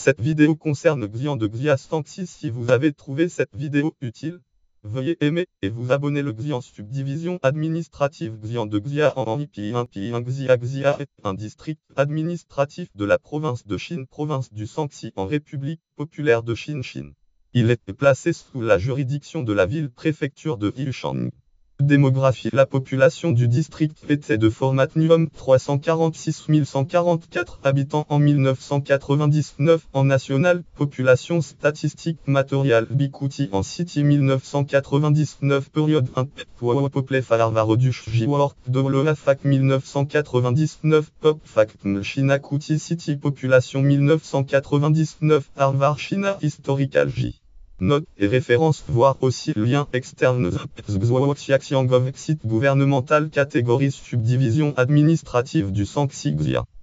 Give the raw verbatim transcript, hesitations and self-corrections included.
Cette vidéo concerne Xian de Xia Sanxi. Si vous avez trouvé cette vidéo utile, veuillez aimer et vous abonner. Le Xian subdivision administrative Xian de Xia en Yipian Pian Xia Xia est un district administratif de la province de Chine, province du Sanxi en République populaire de Chine, Chine. Il est placé sous la juridiction de la ville-préfecture de Yichang. Démographie. La population du district était de Formatnium trois cent quarante-six mille cent quarante-quatre habitants en mille neuf cent quatre-vingt-dix-neuf. En national, population statistique Material Bikuti en City mille neuf cent quatre-vingt-dix-neuf. Période un Power Pople Farvarodush Jiwork de Loafak mille neuf cent quatre-vingt-dix-neuf. Pop Fact Shinakuti City population mille neuf cent quatre-vingt-dix-neuf. Harvard China Historical J. Notes et références, voir aussi lien externe. Site gouvernemental, catégorie subdivision administrative du Sanxi Xia.